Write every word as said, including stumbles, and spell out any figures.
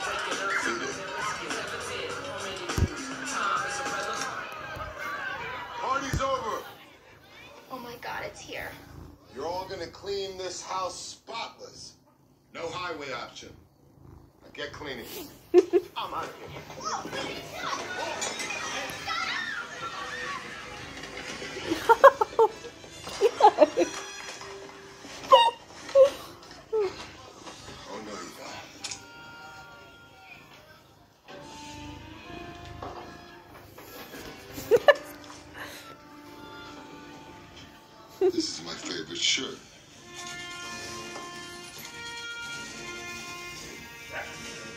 Party's over. Oh my God, it's here. You're all gonna clean this house spotless. No highway option. Now get cleaning. I'm out of here. Whoa, baby, stop. Oh no, you don't. This is my favorite shirt.